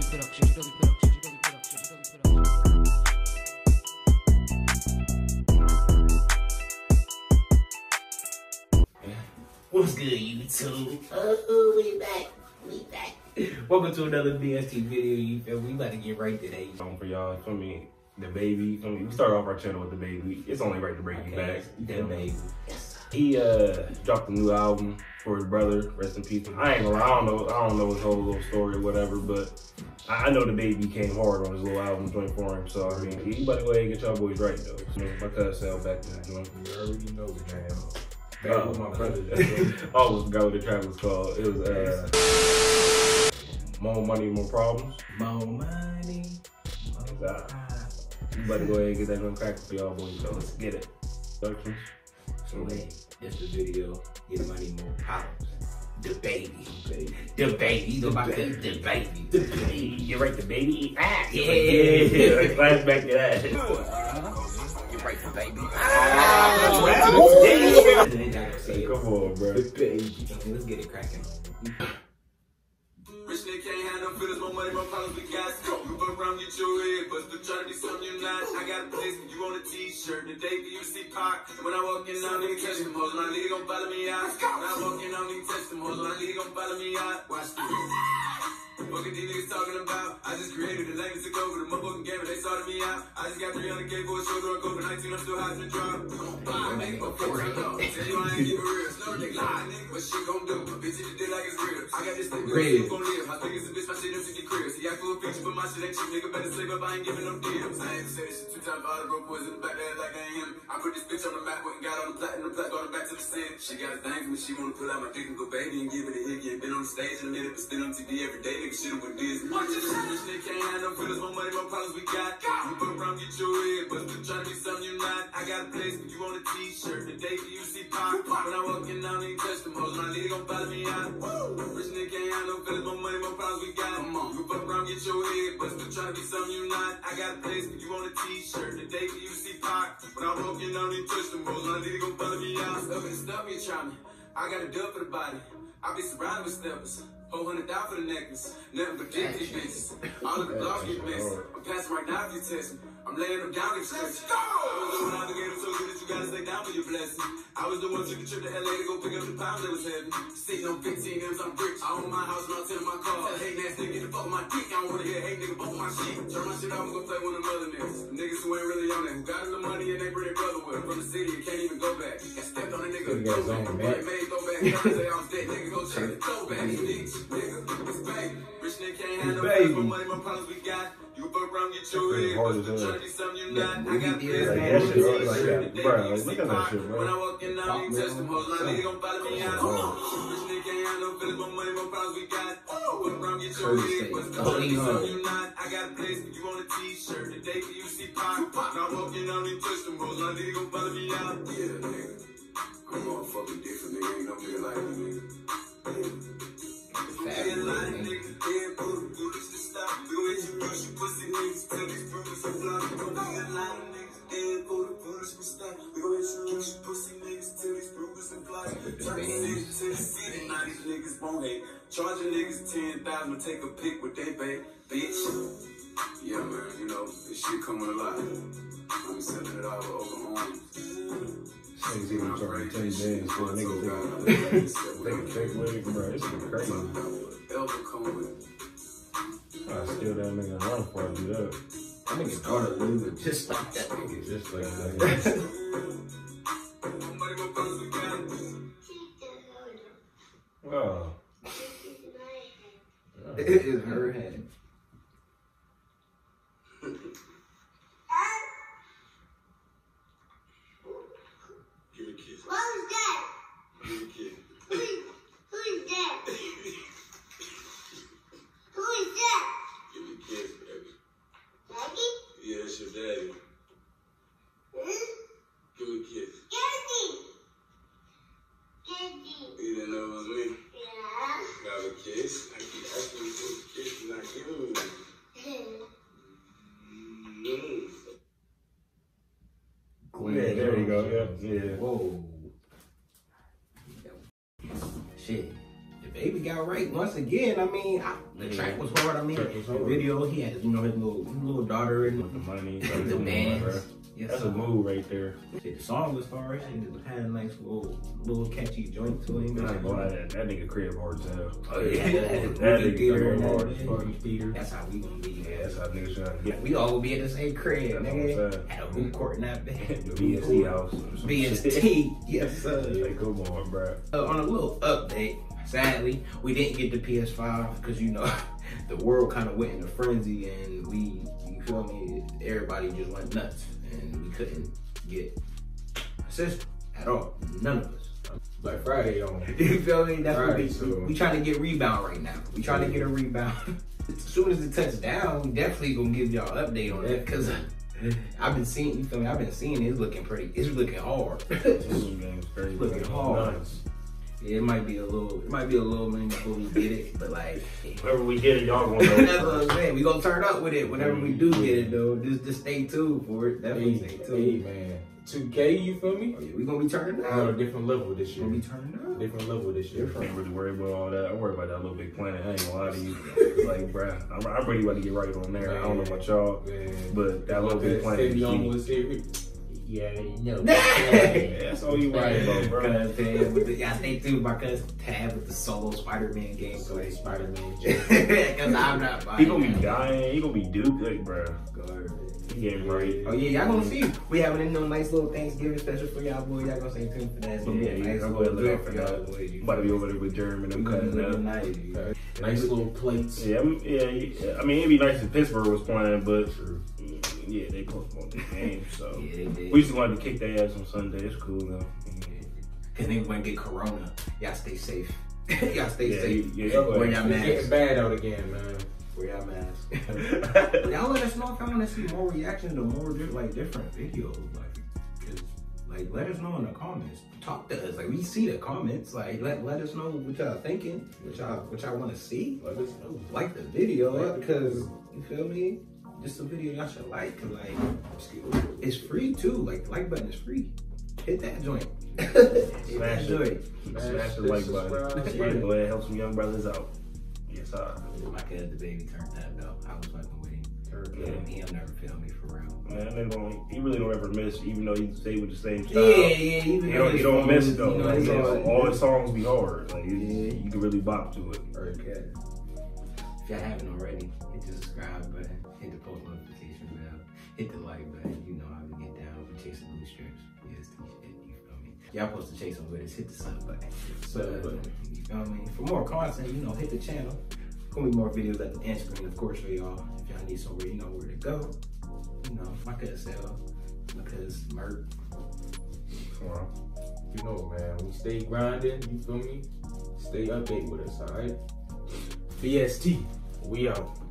What's good, YouTube? Oh, we back. Welcome to another DST video. You feel me? We about to get right today. For y'all, for me, the baby. For me, we start off our channel with the baby. It's only right to bring you back. The baby. Yes. He dropped a new album for his brother. Rest in peace. I ain't gonna lie, I don't know his whole little story or whatever, but I know the baby came hard on his little album joint for him. So I mean, he about to go ahead and get y'all boys right though. So, my cousin Sal back to the joint. You already know the jam. Back with my brother. I almost forgot what the track was called. It was More Money, More Problems. More money. You about to go ahead and get that joint cracked for y'all boys. So let's get it. Productions. So wait, this the video. Get money, more problems. The baby. The baby. You know about the baby. The baby. You're right, the baby. Ah, yeah. Flashback to that. You're right, the baby. Come on, bro. The baby. Let's get it cracking. Rich nigga can't have no feelings, more money, more problems we got. You fuck around, get your head, but still trying to be something you're not. I got a place for you on a t-shirt, the day for you to see Pac. When I walk in, now nigga catch them hoes, my nigga gon' follow me out. When I walk in, now nigga touch them hoes, my nigga gon' follow me out. Watch this. Fuck these niggas talking about. I just created the language to go with the motherfucking game, but they sorted me out. I just got 300K for a show during COVID-19, I'm still hot in the drop. Nigga, but fuck it up. Tell you I ain't even real. Slow nigga lie, nigga, what shit gon' do? Bitch, you did like it's real. I got this nigga, who gon' live? My niggas a bitch, my shit empty your crib. See, I full picture, but my shit ain't cheap, nigga. Better sleep up, I ain't giving no deals. I ain't say this shit 2 times for all the broke boys in the back there like I ain't him. I put this bitch on the map, went and got on the platinum, going back to the sin. She got a thing for me, she wanna pull out my dick and go baby and give it a hit. Ain't been on the stage in a minute, but still on TV every day, nigga. Shit with Disney. Watch this shit, rich nigga can't have no feelings, more money, more problems we got. You fuck around, get your head, but still trying to be something you're not. I got a place for you on a t-shirt, the day for you to see Pac. When I walk in, now nigga touch them hoes, my nigga gon' follow me out. Rich nigga can't have no feelings, more money, more problems we got. Come on, you fuck around, get your head, but still trying to be something you're not. I got a place for you on a t-shirt, the day for you to see Pac. When I walk in, now nigga touch them hoes, my nigga gon' follow me out. Stuff in the stuff, you try me. I got a dub for the body. I be surrounded with steppers. $400 for the necklace. Nothing but dick these bitches. All of the blogs get messy. I'm passing right now if you test me. I'm laying them down, get stretchy. I was the one out the gate so good that you gotta stay down for your blessing. I was the one took the trip to LA to go pick up the pounds that was heavy. Sitting on 15 M's, I'm rich. I own my house and I'll tell my car. Tell hate ass nigga get the fuck with my dick. I don't wanna hear hate nigga fuck with my shit. Turn my shit off and go play one of them other niggas. The niggas who ain't really on that. Who got a little money and they bring their brother with them. From the city and can't even go back. Got stepped on a nigga. Go back. Made go back. Say I was dead, nigga. Go check the throwback. Nigga, it's baby. Rich nigga can't have no feelings, more money, more problems we got. You fuck around, get your head, but still trying to be something you're not. I got this, when I walk in, now nigga touch them hoes, my nigga gon' follow me out. Rich nigga can't have no feelings, more money, more problems we got. Fuck around, get your head, but still trying to be something you're not. I got a place for you on a t-shirt, the day for you to see Pac. When I walk in, now nigga touch them hoes, my nigga gon' follow me out. Yeah, nigga, I'm all fucking different, nigga, ain't no nigga like me, nigga. Charging niggas 10,000 to take a pic with they babe, bitch. Yeah, man, you know, this shit coming a lot. I'm selling it all over homes. Niggas even charging 10 bands for a nigga take a pic with it, bro. This shit crazy. Elbow coming with. I steal that nigga and run before I do that. That nigga daughter living just like that nigga. Just like that. Oh. It is her head. Give me a kiss. What was that? Give me a kiss. Who is that? Who is that? Give me a kiss, baby. Daddy? Yeah, it's your daddy. Hmm? Give me a kiss. Daddy. Daddy. You didn't know it was me? Yeah. Got a kiss? I keep asking you for a kiss and not giving me one. Yeah, there you go. Yeah. Whoa. Shit. The baby got right once again. I mean, the track was hard. I mean, the video, he had his little daughter and With the money, the bands. Yes, that's a move right there. The song was hard. It had a nice little catchy joint to him. I ain't gonna lie, that nigga crib hard as hell. Oh yeah, that nigga hard as fucking theater. That's how we gonna be. Yeah, that's how niggas trying to get. We all gonna be in the same crib, That's nigga. what I'm saying. Had a hoop court in that bed. The BST house. BST, yes sir. Like, come on, bro. On a little update, sadly, we didn't get the PS5 because the world kind of went in a frenzy and you feel me? Everybody just went nuts and we couldn't get a system at all. None of us. Black Friday on. You feel me? That's Friday, what we trying to get rebound right now. We trying to get a rebound. As soon as it touches down, we definitely gonna give y'all an update on that because I've been seeing, you feel me? I've been seeing it. It's looking hard. It's looking hard. Yeah, it might be a little minute before we get it, but like Whenever we get it, y'all gonna know. that's what I'm saying. We gonna turn up with it whenever we do get it though. Just stay tuned for it. Definitely stay tuned. Hey man, 2K, you feel me? Oh, yeah, we gonna be turning On a up. different level this year. Gonna be turning up. Different level this year. I ain't really worried about all that. I worry about that Little Big Planet. I ain't gonna lie to you. It's like, bruh, I'm really about to get right on there. I don't know about y'all, Man. but that Little Big Planet is Steady on key. with series. Yeah, you know. Yeah, that's all you worry about, bro. Y'all stay tuned because Tab with the solo Spider-Man gameplay. Spider-Man. Because I'm not buying He gonna be that. dying. He gonna be Duke, like, bruh. He getting right. Oh yeah, y'all gonna see. We having a nice little Thanksgiving special for y'all boys. Y'all gonna stay tuned for that. It's gonna be a nice I'm little gonna good look for for y'all that. boys. I'm about to be over there with Jeremy and them cutting up. Nice little plates. Yeah, I mean, it'd be nice if Pittsburgh was playing, but yeah, they postponed the game, so Yeah, they did. we just wanted to kick their ass on Sunday. It's cool though. Cause they won't get corona. Y'all stay safe. Y'all stay Yeah, safe. yeah, Wear your It's getting mask. bad out again, man. Wear your mask. Y'all let us know if y'all want to see more reactions to more different videos. Like, let us know in the comments. Talk to us. Like, we see the comments. Like, let us know what y'all thinking. What y'all want to see. Let us know. Like the video because you feel me. This a video y'all should like. Cause like, it's free too. Like, the like button is free. Hit that joint. Hit Smash that it. joint. Smash the like button. Go ahead, help some young brothers out. Yes, sir. My kid, the baby turned up though. I was fucking with him. He'll never feel me for real. Man, he really don't ever miss, even though he stay with the same style. Yeah, even though He don't miss it though. you know, Like, it's all his songs be hard. Like, you can really bop to it. Okay. If y'all haven't already, hit the subscribe button, hit the post notification bell, hit the like button. You know how we get down. We chasing blue strips. Yes, you feel me? Y'all supposed to chase them with us. Hit the sub button. You feel me? For more content, hit the channel. Gonna be more videos at the end screen, of course, for y'all. If y'all need somewhere, you know where to go. My cousin Sal, my cousin Merk. You know, man, we stay grinding, you feel me? Stay updated with us, alright? BST, we out.